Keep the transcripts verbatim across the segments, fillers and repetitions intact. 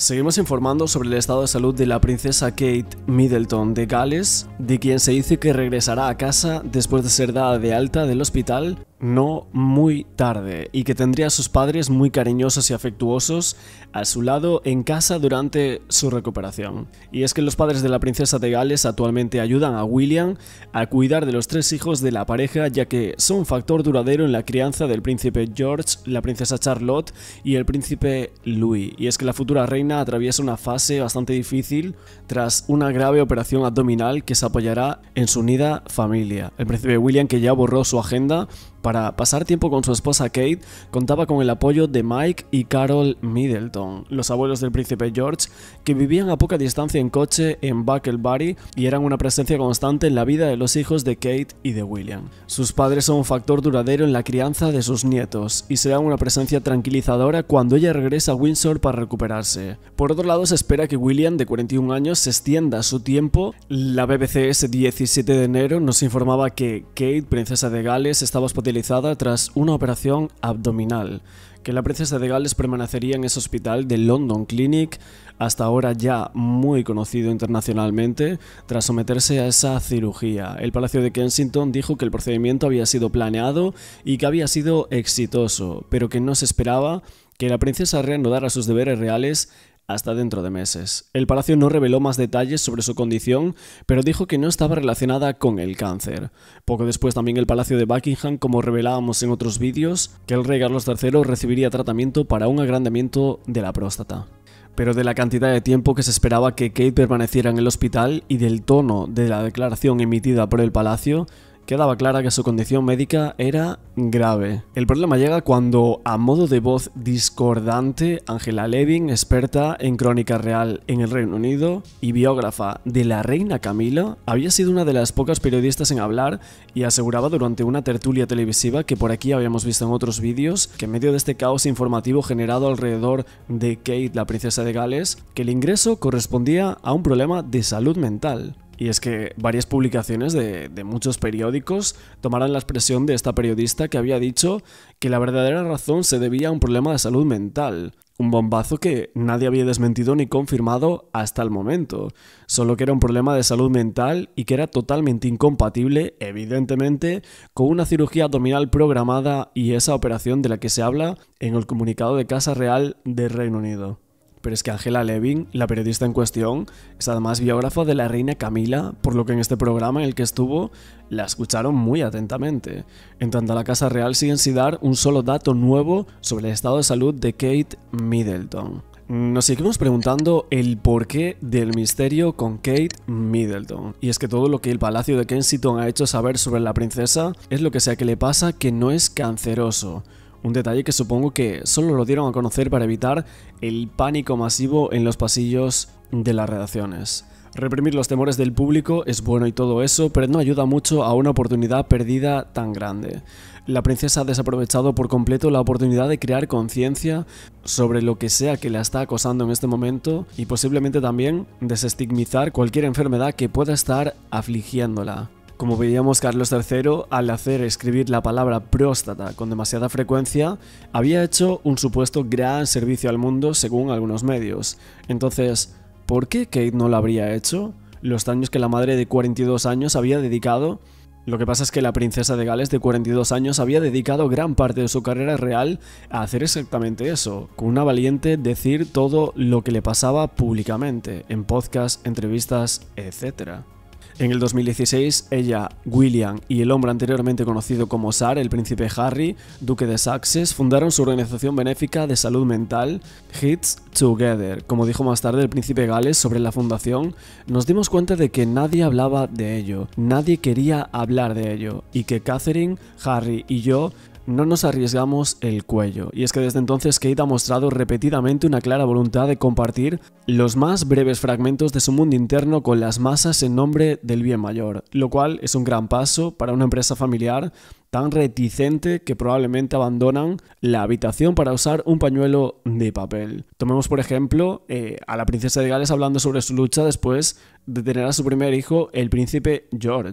Seguimos informando sobre el estado de salud de la princesa Kate Middleton de Gales, de quien se dice que regresará a casa después de ser dada de alta del hospital no muy tarde y que tendría a sus padres muy cariñosos y afectuosos a su lado en casa durante su recuperación. Y es que los padres de la princesa de Gales actualmente ayudan a William a cuidar de los tres hijos de la pareja, ya que son un factor duradero en la crianza del príncipe George, la princesa Charlotte y el príncipe Louis. Y es que la futura reina atraviesa una fase bastante difícil tras una grave operación abdominal que se apoyará en su unida familia. El príncipe William, que ya borró su agenda para pasar tiempo con su esposa Kate, contaba con el apoyo de Mike y Carol Middleton, los abuelos del príncipe George, que vivían a poca distancia en coche en Bucklebury y eran una presencia constante en la vida de los hijos de Kate y de William. Sus padres son un factor duradero en la crianza de sus nietos y serán una presencia tranquilizadora cuando ella regresa a Windsor para recuperarse. Por otro lado, se espera que William, de cuarenta y un años, se extienda su tiempo. La B B C ese diecisiete de enero nos informaba que Kate, princesa de Gales, estaba hospitalizada tras una operación abdominal, que la princesa de Gales permanecería en ese hospital de London Clinic, hasta ahora ya muy conocido internacionalmente, tras someterse a esa cirugía. El Palacio de Kensington dijo que el procedimiento había sido planeado y que había sido exitoso, pero que no se esperaba que la princesa reanudara sus deberes reales hasta dentro de meses. El palacio no reveló más detalles sobre su condición, pero dijo que no estaba relacionada con el cáncer. Poco después también el palacio de Buckingham, como revelábamos en otros vídeos, que el rey Carlos tercero recibiría tratamiento para un agrandamiento de la próstata. Pero de la cantidad de tiempo que se esperaba que Kate permaneciera en el hospital y del tono de la declaración emitida por el palacio, quedaba clara que su condición médica era grave. El problema llega cuando, a modo de voz discordante, Angela Levin, experta en crónica real en el Reino Unido y biógrafa de la reina Camila, había sido una de las pocas periodistas en hablar y aseguraba durante una tertulia televisiva, que por aquí habíamos visto en otros vídeos, que en medio de este caos informativo generado alrededor de Kate, la princesa de Gales, que el ingreso correspondía a un problema de salud mental. Y es que varias publicaciones de, de muchos periódicos tomaron la expresión de esta periodista, que había dicho que la verdadera razón se debía a un problema de salud mental. Un bombazo que nadie había desmentido ni confirmado hasta el momento. Solo que era un problema de salud mental y que era totalmente incompatible, evidentemente, con una cirugía abdominal programada y esa operación de la que se habla en el comunicado de Casa Real del Reino Unido. Pero es que Angela Levin, la periodista en cuestión, es además biógrafa de la reina Camila, por lo que en este programa en el que estuvo la escucharon muy atentamente. En tanto, a la Casa Real siguen sin dar un solo dato nuevo sobre el estado de salud de Kate Middleton. Nos seguimos preguntando el porqué del misterio con Kate Middleton. Y es que todo lo que el Palacio de Kensington ha hecho saber sobre la princesa es lo que sea que le pasa, que no es canceroso. Un detalle que supongo que solo lo dieron a conocer para evitar el pánico masivo en los pasillos de las redacciones. Reprimir los temores del público es bueno y todo eso, pero no ayuda mucho a una oportunidad perdida tan grande. La princesa ha desaprovechado por completo la oportunidad de crear conciencia sobre lo que sea que la está acosando en este momento y posiblemente también desestigmatizar cualquier enfermedad que pueda estar afligiéndola. Como veíamos, Carlos tercero, al hacer escribir la palabra próstata con demasiada frecuencia, había hecho un supuesto gran servicio al mundo según algunos medios. Entonces, ¿por qué Kate no lo habría hecho? Los años que la madre de cuarenta y dos años había dedicado... Lo que pasa es que la princesa de Gales de cuarenta y dos años había dedicado gran parte de su carrera real a hacer exactamente eso, con una valiente decir todo lo que le pasaba públicamente, en podcasts, entrevistas, etcétera. En el dos mil dieciséis, ella, William y el hombre anteriormente conocido como Sir, el príncipe Harry, duque de Sussex, fundaron su organización benéfica de salud mental, Heads Together. Como dijo más tarde el príncipe Gales sobre la fundación, nos dimos cuenta de que nadie hablaba de ello, nadie quería hablar de ello, y que Catherine, Harry y yo no nos arriesgamos el cuello. Y es que desde entonces Kate ha mostrado repetidamente una clara voluntad de compartir los más breves fragmentos de su mundo interno con las masas en nombre del bien mayor, lo cual es un gran paso para una empresa familiar tan reticente que probablemente abandonan la habitación para usar un pañuelo de papel. Tomemos por ejemplo eh, a la princesa de Gales hablando sobre su lucha después de tener a su primer hijo, el príncipe George.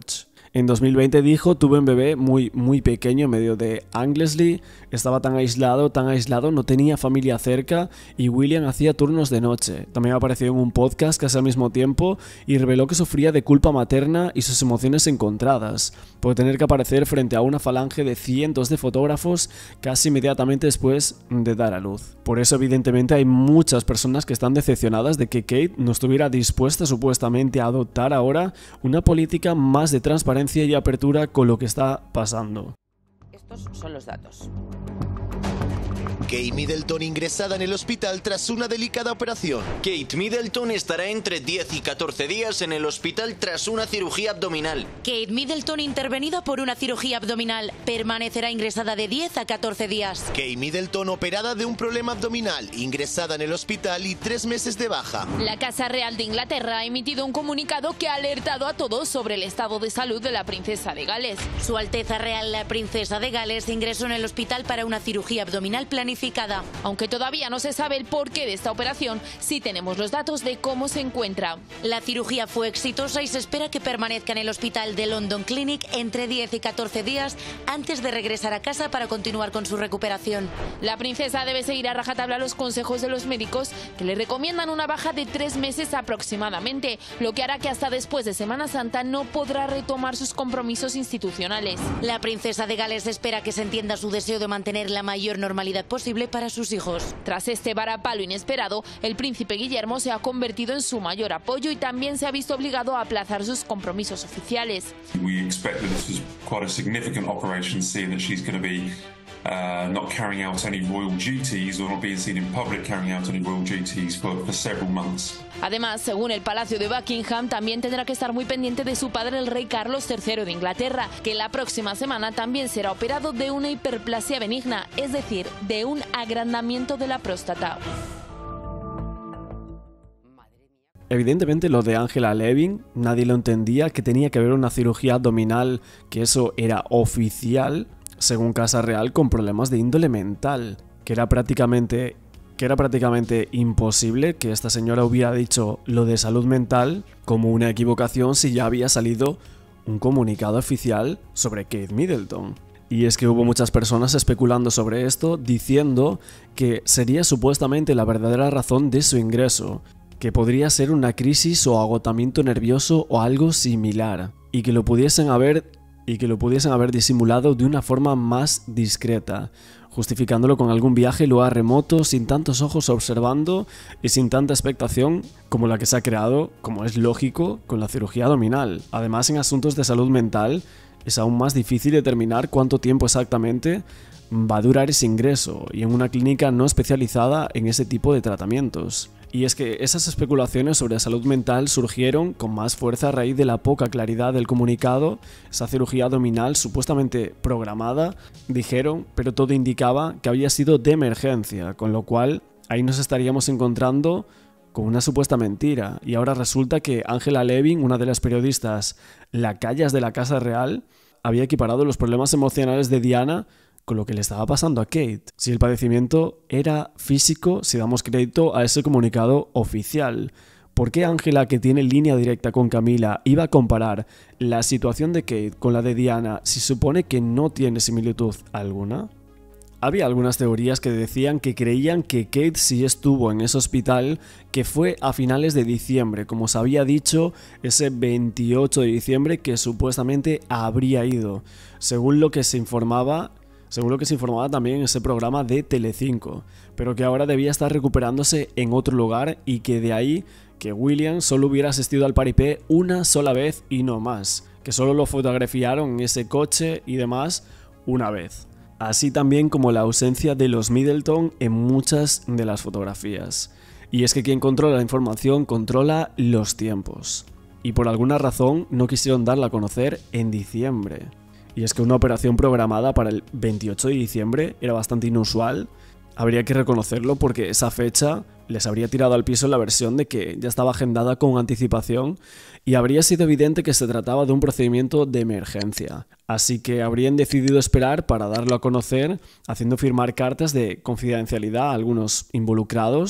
En dos mil veinte dijo: tuve un bebé muy muy pequeño en medio de Anglesey, estaba tan aislado, tan aislado, no tenía familia cerca y William hacía turnos de noche. También apareció en un podcast casi al mismo tiempo y reveló que sufría de culpa materna y sus emociones encontradas por tener que aparecer frente a una falange de cientos de fotógrafos casi inmediatamente después de dar a luz. Por eso evidentemente hay muchas personas que están decepcionadas de que Kate no estuviera dispuesta supuestamente a adoptar ahora una política más de transparencia y apertura con lo que está pasando. Estos son los datos. Kate Middleton ingresada en el hospital tras una delicada operación. Kate Middleton estará entre diez y catorce días en el hospital tras una cirugía abdominal. Kate Middleton intervenida por una cirugía abdominal. Permanecerá ingresada de diez a catorce días. Kate Middleton operada de un problema abdominal, ingresada en el hospital y tres meses de baja. La Casa Real de Inglaterra ha emitido un comunicado que ha alertado a todos sobre el estado de salud de la princesa de Gales. Su Alteza Real, la princesa de Gales, ingresó en el hospital para una cirugía abdominal planificada. Aunque todavía no se sabe el porqué de esta operación, sí tenemos los datos de cómo se encuentra. La cirugía fue exitosa y se espera que permanezca en el hospital de London Clinic entre diez y catorce días antes de regresar a casa para continuar con su recuperación. La princesa debe seguir a rajatabla los consejos de los médicos, que le recomiendan una baja de tres meses aproximadamente, lo que hará que hasta después de Semana Santa no podrá retomar sus compromisos institucionales. La princesa de Gales espera que se entienda su deseo de mantener la mayor normalidad posible para sus hijos. Tras este varapalo inesperado, el príncipe Guillermo se ha convertido en su mayor apoyo y también se ha visto obligado a aplazar sus compromisos oficiales. We expect that this was quite a significant operation, seeing that she's going to be uh, not carrying out any royal duties or not being seen in public carrying out any royal duties for, for several months. Además, según el Palacio de Buckingham, también tendrá que estar muy pendiente de su padre, el rey Carlos tercero de Inglaterra, que la próxima semana también será operado de una hiperplasia benigna, es decir, de un agrandamiento de la próstata. Evidentemente lo de Angela Levin, nadie lo entendía, que tenía que haber una cirugía abdominal, que eso era oficial, según Casa Real, con problemas de índole mental, que era prácticamente... que era prácticamente imposible que esta señora hubiera dicho lo de salud mental como una equivocación si ya había salido un comunicado oficial sobre Kate Middleton. Y es que hubo muchas personas especulando sobre esto, diciendo que sería supuestamente la verdadera razón de su ingreso, que podría ser una crisis o agotamiento nervioso o algo similar, y que lo pudiesen haber, y que lo pudiesen haber disimulado de una forma más discreta, justificándolo con algún viaje lugar remoto, sin tantos ojos observando y sin tanta expectación como la que se ha creado, como es lógico, con la cirugía abdominal. Además, en asuntos de salud mental es aún más difícil determinar cuánto tiempo exactamente va a durar ese ingreso, y en una clínica no especializada en ese tipo de tratamientos. Y es que esas especulaciones sobre salud mental surgieron con más fuerza a raíz de la poca claridad del comunicado. Esa cirugía abdominal supuestamente programada, dijeron, pero todo indicaba que había sido de emergencia, con lo cual ahí nos estaríamos encontrando con una supuesta mentira. Y ahora resulta que Angela Levin, una de las periodistas lacayas de la Casa Real, había equiparado los problemas emocionales de Diana con lo que le estaba pasando a Kate. Si el padecimiento era físico, si damos crédito a ese comunicado oficial, ¿por qué Angela, que tiene línea directa con Camila, iba a comparar la situación de Kate con la de Diana si supone que no tiene similitud alguna? Había algunas teorías que decían que creían que Kate sí estuvo en ese hospital, que fue a finales de diciembre, como se había dicho, ese veintiocho de diciembre que supuestamente habría ido, según lo que se informaba Según lo que se informaba también en ese programa de Telecinco, pero que ahora debía estar recuperándose en otro lugar y que de ahí que William solo hubiera asistido al paripé una sola vez y no más, que solo lo fotografiaron en ese coche y demás una vez. Así también como la ausencia de los Middleton en muchas de las fotografías. Y es que quien controla la información controla los tiempos. Y por alguna razón no quisieron darla a conocer en diciembre. Y es que una operación programada para el veintiocho de diciembre era bastante inusual. Habría que reconocerlo porque esa fecha les habría tirado al piso la versión de que ya estaba agendada con anticipación y habría sido evidente que se trataba de un procedimiento de emergencia. Así que habrían decidido esperar para darlo a conocer, haciendo firmar cartas de confidencialidad a algunos involucrados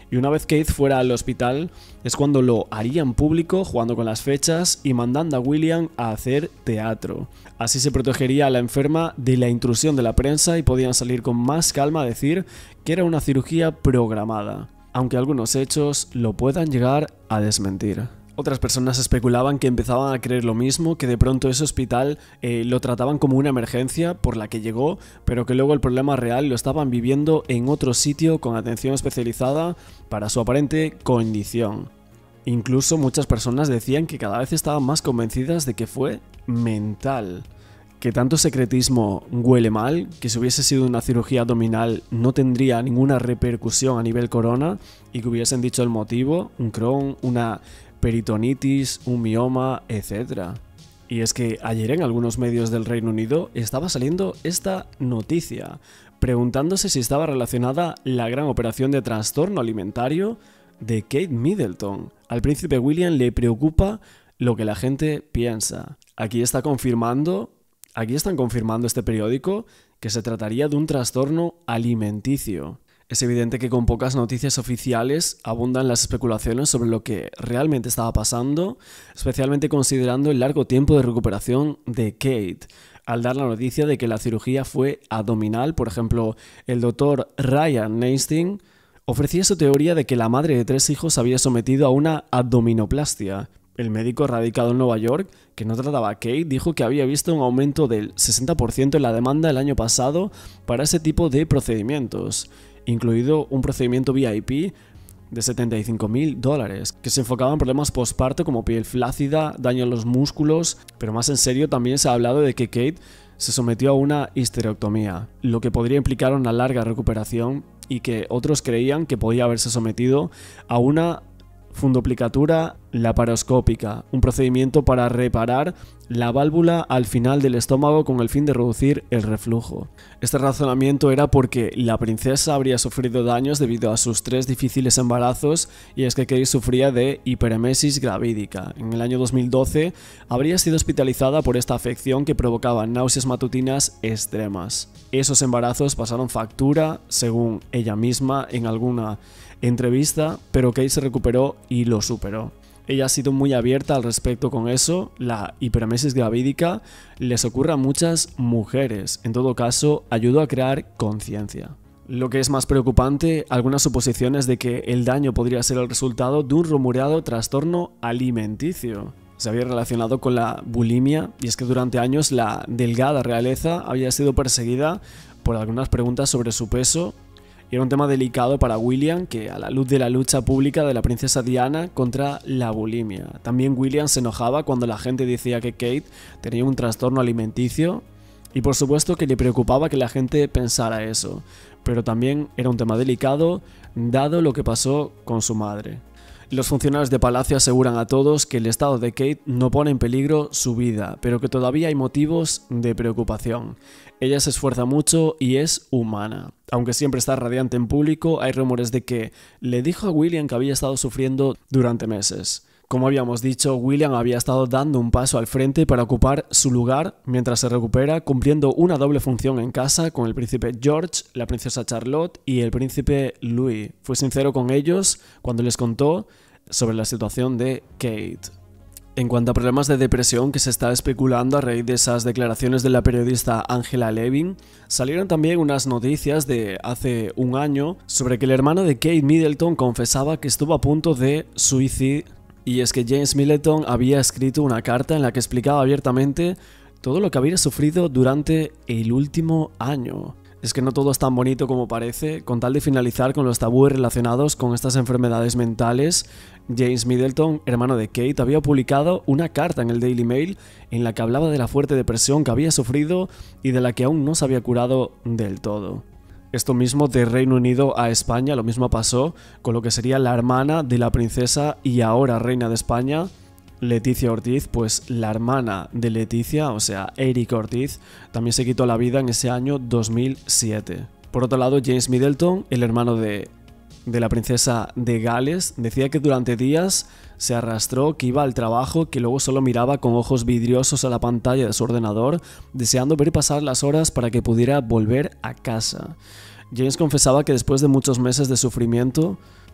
Y una vez Kate fuera al hospital es cuando lo harían público, jugando con las fechas y mandando a William a hacer teatro. Así se protegería a la enferma de la intrusión de la prensa y podían salir con más calma a decir que era una cirugía programada, aunque algunos hechos lo puedan llegar a desmentir. Otras personas especulaban que empezaban a creer lo mismo, que de pronto ese hospital eh, lo trataban como una emergencia por la que llegó, pero que luego el problema real lo estaban viviendo en otro sitio con atención especializada para su aparente condición. Incluso muchas personas decían que cada vez estaban más convencidas de que fue mental. Que tanto secretismo huele mal, que si hubiese sido una cirugía abdominal no tendría ninguna repercusión a nivel corona y que hubiesen dicho el motivo, un Crohn, una peritonitis, un mioma, etcétera. Y es que ayer en algunos medios del Reino Unido estaba saliendo esta noticia, preguntándose si estaba relacionada la gran operación de trastorno alimentario de Kate Middleton. Al príncipe William le preocupa lo que la gente piensa. Aquí está confirmando, aquí están confirmando este periódico que se trataría de un trastorno alimenticio. Es evidente que con pocas noticias oficiales abundan las especulaciones sobre lo que realmente estaba pasando, especialmente considerando el largo tiempo de recuperación de Kate. Al dar la noticia de que la cirugía fue abdominal, por ejemplo, el doctor Ryan Nasting ofrecía su teoría de que la madre de tres hijos se había sometido a una abdominoplastia. El médico radicado en Nueva York, que no trataba a Kate, dijo que había visto un aumento del sesenta por ciento en la demanda el año pasado para ese tipo de procedimientos, incluido un procedimiento V I P de setenta y cinco mil dólares, que se enfocaba en problemas postparto como piel flácida, daño en los músculos, pero más en serio también se ha hablado de que Kate se sometió a una histerectomía, lo que podría implicar una larga recuperación y que otros creían que podía haberse sometido a una fundoplicatura laparoscópica, un procedimiento para reparar la válvula al final del estómago con el fin de reducir el reflujo. Este razonamiento era porque la princesa habría sufrido daños debido a sus tres difíciles embarazos, y es que Kate sufría de hiperemesis gravídica. En el año dos mil doce habría sido hospitalizada por esta afección que provocaba náuseas matutinas extremas. Esos embarazos pasaron factura, según ella misma en alguna entrevista, pero Kate se recuperó y lo superó. Ella ha sido muy abierta al respecto con eso. La hiperemesis gravídica les ocurre a muchas mujeres. En todo caso, ayudó a crear conciencia. Lo que es más preocupante, algunas suposiciones de que el daño podría ser el resultado de un rumoreado trastorno alimenticio. Se había relacionado con la bulimia, y es que durante años la delgada realeza había sido perseguida por algunas preguntas sobre su peso. Y era un tema delicado para William, que a la luz de la lucha pública de la princesa Diana contra la bulimia. También William se enojaba cuando la gente decía que Kate tenía un trastorno alimenticio, y por supuesto que le preocupaba que la gente pensara eso, pero también era un tema delicado dado lo que pasó con su madre. Los funcionarios de Palacio aseguran a todos que el estado de Kate no pone en peligro su vida, pero que todavía hay motivos de preocupación. Ella se esfuerza mucho y es humana. Aunque siempre está radiante en público, hay rumores de que le dijo a William que había estado sufriendo durante meses. Como habíamos dicho, William había estado dando un paso al frente para ocupar su lugar mientras se recupera, cumpliendo una doble función en casa con el príncipe George, la princesa Charlotte y el príncipe Louis. Fue sincero con ellos cuando les contó sobre la situación de Kate. En cuanto a problemas de depresión que se está especulando a raíz de esas declaraciones de la periodista Angela Levin, salieron también unas noticias de hace un año sobre que el hermano de Kate Middleton confesaba que estuvo a punto de suicidarse. Y es que James Middleton había escrito una carta en la que explicaba abiertamente todo lo que había sufrido durante el último año. Es que no todo es tan bonito como parece. Con tal de finalizar con los tabúes relacionados con estas enfermedades mentales, James Middleton, hermano de Kate, había publicado una carta en el Daily Mail en la que hablaba de la fuerte depresión que había sufrido y de la que aún no se había curado del todo. Esto mismo de Reino Unido a España, lo mismo pasó con lo que sería la hermana de la princesa y ahora reina de España, Leticia Ortiz. Pues la hermana de Leticia, o sea, Erika Ortiz, también se quitó la vida en ese año dos mil siete. Por otro lado, James Middleton, el hermano de, de la princesa de Gales, decía que durante días se arrastró, que iba al trabajo, que luego solo miraba con ojos vidriosos a la pantalla de su ordenador, deseando ver pasar las horas para que pudiera volver a casa. James confesaba que después de muchos meses de sufrimiento,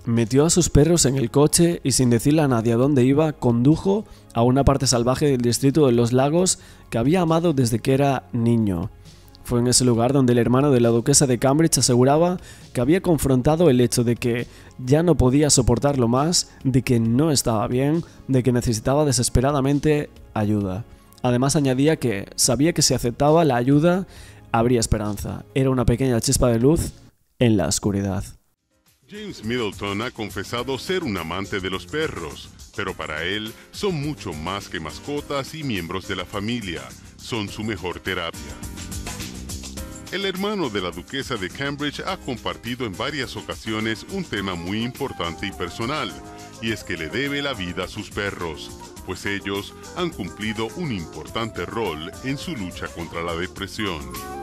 Metió a sus perros en el coche y sin decirle a nadie a dónde iba, condujo a una parte salvaje del distrito de Los Lagos que había amado desde que era niño. Fue en ese lugar donde el hermano de la duquesa de Cambridge aseguraba que había confrontado el hecho de que ya no podía soportarlo más, de que no estaba bien, de que necesitaba desesperadamente ayuda. Además añadía que sabía que si aceptaba la ayuda, habría esperanza. Era una pequeña chispa de luz en la oscuridad. James Middleton ha confesado ser un amante de los perros, pero para él son mucho más que mascotas y miembros de la familia. Son su mejor terapia. El hermano de la duquesa de Cambridge ha compartido en varias ocasiones un tema muy importante y personal, y es que le debe la vida a sus perros, pues ellos han cumplido un importante rol en su lucha contra la depresión.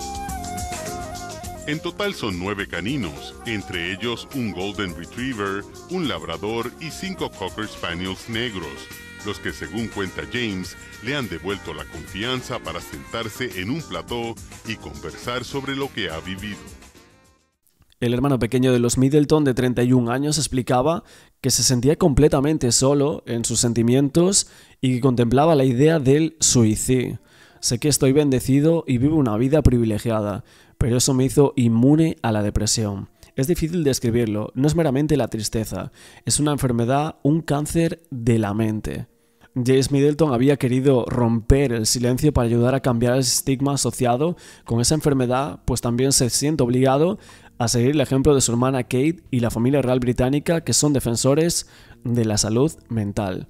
En total son nueve caninos, entre ellos un Golden Retriever, un Labrador y cinco Cocker Spaniels negros, los que según cuenta James, le han devuelto la confianza para sentarse en un plató y conversar sobre lo que ha vivido. El hermano pequeño de los Middleton, de treinta y un años, explicaba que se sentía completamente solo en sus sentimientos y que contemplaba la idea del suicidio. Sé que estoy bendecido y vivo una vida privilegiada, pero eso me hizo inmune a la depresión. Es difícil describirlo, no es meramente la tristeza, es una enfermedad, un cáncer de la mente. James Middleton había querido romper el silencio para ayudar a cambiar el estigma asociado con esa enfermedad, pues también se siente obligado a seguir el ejemplo de su hermana Kate y la familia real británica, que son defensores de la salud mental.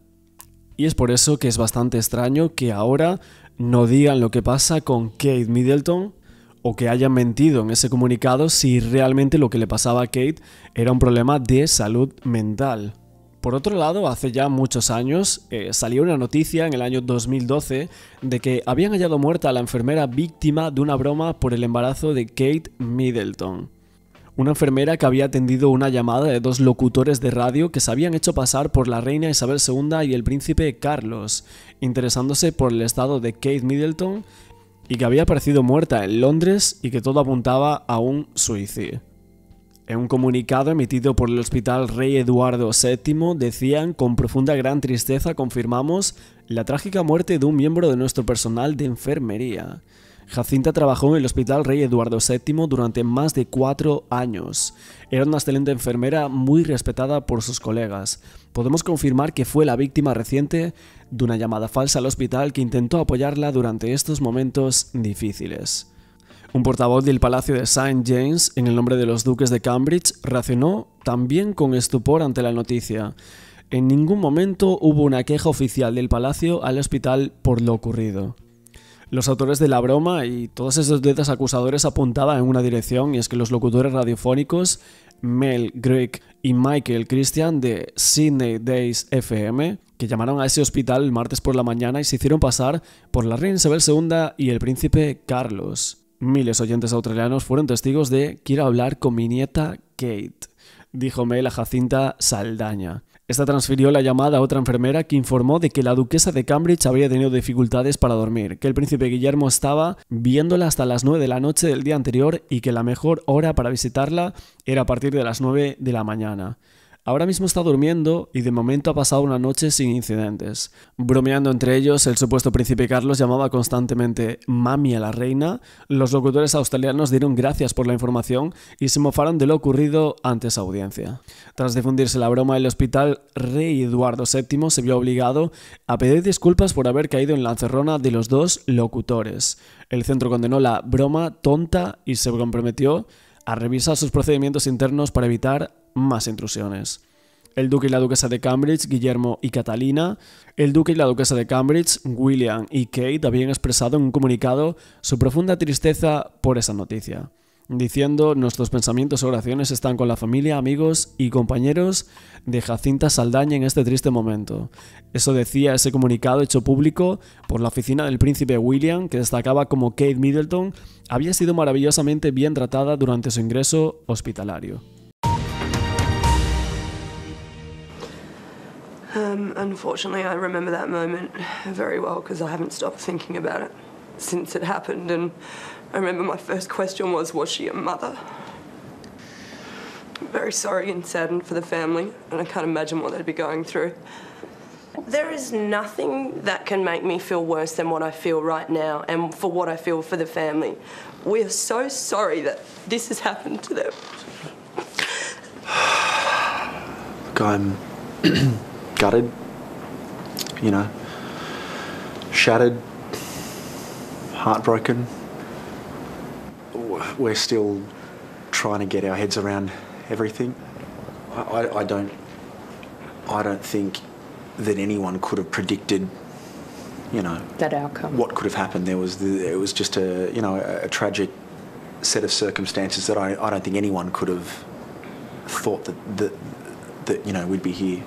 Y es por eso que es bastante extraño que ahora no digan lo que pasa con Kate Middleton, o que hayan mentido en ese comunicado si realmente lo que le pasaba a Kate era un problema de salud mental. Por otro lado, hace ya muchos años eh, salió una noticia en el año dos mil doce de que habían hallado muerta a la enfermera víctima de una broma por el embarazo de Kate Middleton. Una enfermera que había atendido una llamada de dos locutores de radio que se habían hecho pasar por la reina Isabel segunda y el príncipe Carlos, interesándose por el estado de Kate Middleton y que había aparecido muerta en Londres y que todo apuntaba a un suicidio. En un comunicado emitido por el Hospital Rey Eduardo séptimo decían: con profunda gran tristeza confirmamos la trágica muerte de un miembro de nuestro personal de enfermería. Jacinta trabajó en el Hospital Rey Eduardo séptimo durante más de cuatro años. Era una excelente enfermera muy respetada por sus colegas. Podemos confirmar que fue la víctima reciente de una llamada falsa al hospital que intentó apoyarla durante estos momentos difíciles. Un portavoz del Palacio de Saint James, en el nombre de los duques de Cambridge, reaccionó también con estupor ante la noticia. En ningún momento hubo una queja oficial del palacio al hospital por lo ocurrido. Los autores de la broma y todos esos dedos acusadores apuntaban en una dirección, y es que los locutores radiofónicos Mel Grigg y Michael Christian de Sydney Days F M, que llamaron a ese hospital el martes por la mañana y se hicieron pasar por la reina Isabel segunda y el príncipe Carlos. Miles de oyentes australianos fueron testigos de «Quiero hablar con mi nieta Kate», dijo Mel a Jacinta Saldaña. Esta transfirió la llamada a otra enfermera que informó de que la duquesa de Cambridge había tenido dificultades para dormir, que el príncipe Guillermo estaba viéndola hasta las nueve de la noche del día anterior y que la mejor hora para visitarla era a partir de las nueve de la mañana. Ahora mismo está durmiendo y de momento ha pasado una noche sin incidentes. Bromeando entre ellos, el supuesto príncipe Carlos llamaba constantemente «mami» a la reina. Los locutores australianos dieron gracias por la información y se mofaron de lo ocurrido ante esa audiencia. Tras difundirse la broma, el Hospital Rey Eduardo séptimo se vio obligado a pedir disculpas por haber caído en la encerrona de los dos locutores. El centro condenó la broma tonta y se comprometió a revisar sus procedimientos internos para evitar más intrusiones. El duque y la duquesa de Cambridge, Guillermo y Catalina, el duque y la duquesa de Cambridge, William y Kate, habían expresado en un comunicado su profunda tristeza por esa noticia, diciendo: nuestros pensamientos y oraciones están con la familia, amigos y compañeros de Jacinta Saldaña en este triste momento. Eso decía ese comunicado hecho público por la oficina del príncipe William, que destacaba como Kate Middleton había sido maravillosamente bien tratada durante su ingreso hospitalario. Um, unfortunately, I remember that moment very well because I haven't stopped thinking about it since it happened. And I remember my first question was, was she a mother? very sorry and saddened for the family, and I can't imagine what they'd be going through. There is nothing that can make me feel worse than what I feel right now and for what I feel for the family. We are so sorry that this has happened to them. Look, I'm gutted, you know, shattered, heartbroken. We're still trying to get our heads around everything. I, I, I don't, I don't think that anyone could have predicted, you know, that outcome. What could have happened. There was, the, it was just a, you know, a, a tragic set of circumstances that I, I don't think anyone could have thought that, that, that, you know, we'd be here.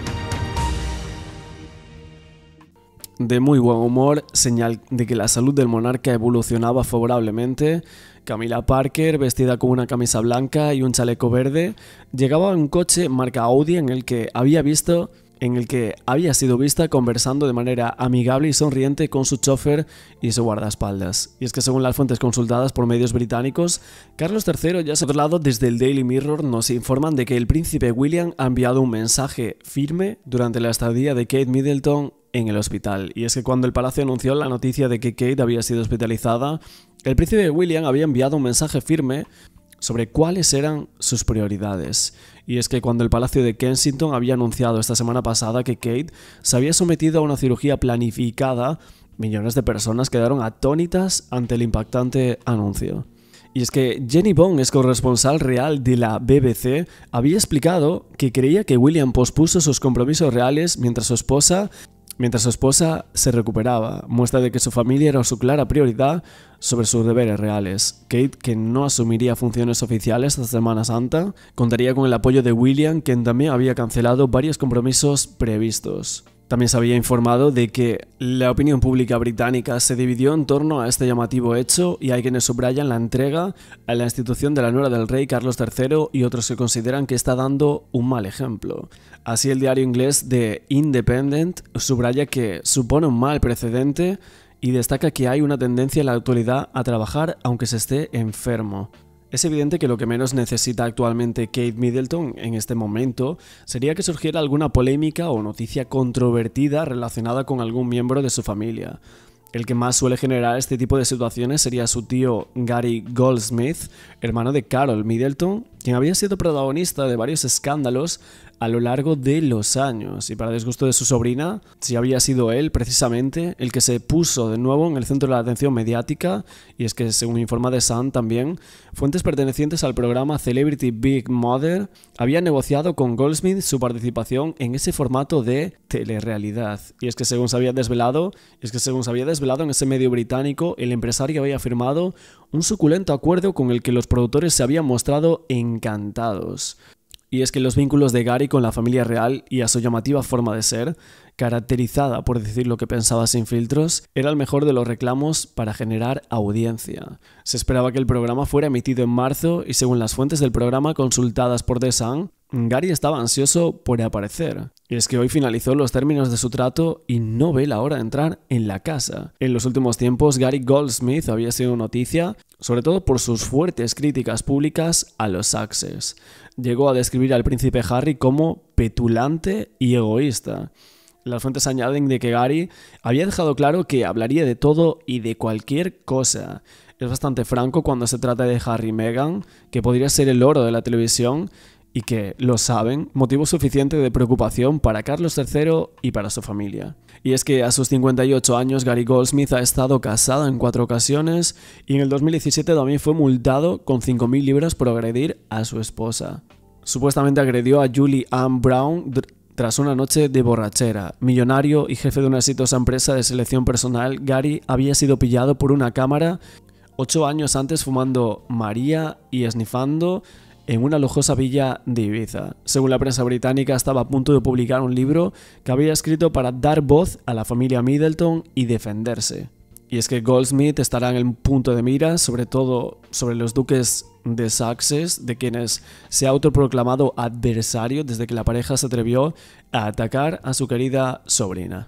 De muy buen humor, señal de que la salud del monarca evolucionaba favorablemente, Camilla Parker, vestida con una camisa blanca y un chaleco verde, llegaba a un coche marca Audi en el que había visto en el que había sido vista conversando de manera amigable y sonriente con su chofer y su guardaespaldas. Y es que según las fuentes consultadas por medios británicos, Carlos tercero, ya sobre lado desde el Daily Mirror, nos informan de que el príncipe William ha enviado un mensaje firme durante la estadía de Kate Middleton en el hospital. Y es que cuando el palacio anunció la noticia de que Kate había sido hospitalizada, el príncipe William había enviado un mensaje firme sobre cuáles eran sus prioridades. Y es que cuando el Palacio de Kensington había anunciado esta semana pasada que Kate se había sometido a una cirugía planificada, millones de personas quedaron atónitas ante el impactante anuncio. Y es que Jenny Bond, ex corresponsal real de la B B C, había explicado que creía que William pospuso sus compromisos reales mientras su esposa Mientras su esposa se recuperaba, muestra de que su familia era su clara prioridad sobre sus deberes reales. Kate, que no asumiría funciones oficiales esta Semana Santa, contaría con el apoyo de William, quien también había cancelado varios compromisos previstos. También se había informado de que la opinión pública británica se dividió en torno a este llamativo hecho y hay quienes subrayan la entrega a la institución de la nuera del rey Carlos tercero y otros que consideran que está dando un mal ejemplo. Así el diario inglés The Independent subraya que supone un mal precedente y destaca que hay una tendencia en la actualidad a trabajar aunque se esté enfermo. Es evidente que lo que menos necesita actualmente Kate Middleton en este momento sería que surgiera alguna polémica o noticia controvertida relacionada con algún miembro de su familia. El que más suele generar este tipo de situaciones sería su tío Gary Goldsmith, hermano de Carol Middleton, quien había sido protagonista de varios escándalos a lo largo de los años, y para disgusto de su sobrina, si había sido él precisamente el que se puso de nuevo en el centro de la atención mediática. Y es que según informa The Sun también, fuentes pertenecientes al programa Celebrity Big Mother habían negociado con Goldsmith su participación en ese formato de telerrealidad. Y es que según se había desvelado, es que según se había desvelado en ese medio británico, el empresario había firmado un suculento acuerdo con el que los productores se habían mostrado encantados. Y es que los vínculos de Gary con la familia real y a su llamativa forma de ser, caracterizada por decir lo que pensaba sin filtros, era el mejor de los reclamos para generar audiencia. Se esperaba que el programa fuera emitido en marzo y según las fuentes del programa consultadas por The Sun, Gary estaba ansioso por aparecer. Y es que hoy finalizó los términos de su trato y no ve la hora de entrar en la casa. En los últimos tiempos, Gary Goldsmith había sido noticia, sobre todo por sus fuertes críticas públicas a los Sussex. Llegó a describir al príncipe Harry como petulante y egoísta. Las fuentes añaden de que Gary había dejado claro que hablaría de todo y de cualquier cosa. Es bastante franco cuando se trata de Harry y Meghan, que podría ser el oro de la televisión, y que, lo saben, motivo suficiente de preocupación para Carlos tercero y para su familia. Y es que a sus cincuenta y ocho años Gary Goldsmith ha estado casado en cuatro ocasiones y en el dos mil diecisiete también fue multado con cinco mil libras por agredir a su esposa. Supuestamente agredió a Julie Ann Brown tras una noche de borrachera. Millonario y jefe de una exitosa empresa de selección personal, Gary había sido pillado por una cámara ocho años antes fumando María y esnifando en una lujosa villa de Ibiza. Según la prensa británica, estaba a punto de publicar un libro que había escrito para dar voz a la familia Middleton y defenderse. Y es que Goldsmith estará en el punto de mira, sobre todo sobre los duques de Sussex, de quienes se ha autoproclamado adversario desde que la pareja se atrevió a atacar a su querida sobrina.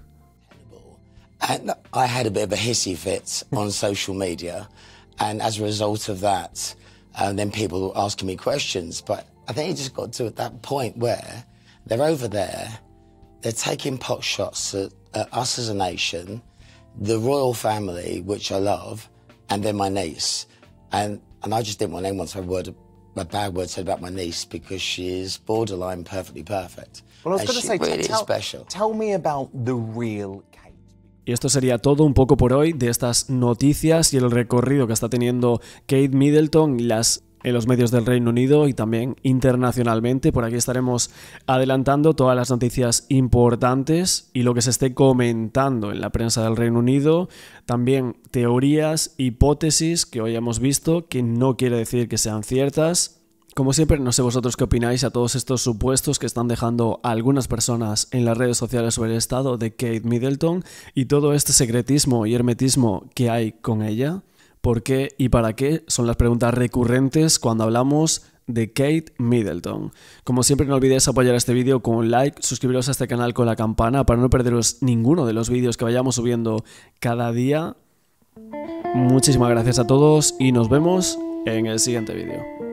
And I had a bit of a hissy fit on social media, and as a result of that, Uh, then people were asking me questions, but I think it just got to that point where they're over there, they're taking pot shots at, at us as a nation, the royal family, which I love, and then my niece. And and I just didn't want anyone to have a, word, a bad word said about my niece because she is borderline perfectly perfect. Well, I was and going to she say, really tell, is special. Tell me about the real Kate. Y esto sería todo un poco por hoy de estas noticias y el recorrido que está teniendo Kate Middleton y las en los medios del Reino Unido y también internacionalmente. Por aquí estaremos adelantando todas las noticias importantes y lo que se esté comentando en la prensa del Reino Unido. También teorías, hipótesis que hoy hemos visto, que no quiere decir que sean ciertas. Como siempre, no sé vosotros qué opináis a todos estos supuestos que están dejando algunas personas en las redes sociales sobre el estado de Kate Middleton y todo este secretismo y hermetismo que hay con ella. ¿Por qué y para qué? Son las preguntas recurrentes cuando hablamos de Kate Middleton. Como siempre, no olvidéis apoyar este vídeo con un like, suscribiros a este canal con la campana para no perderos ninguno de los vídeos que vayamos subiendo cada día. Muchísimas gracias a todos y nos vemos en el siguiente vídeo.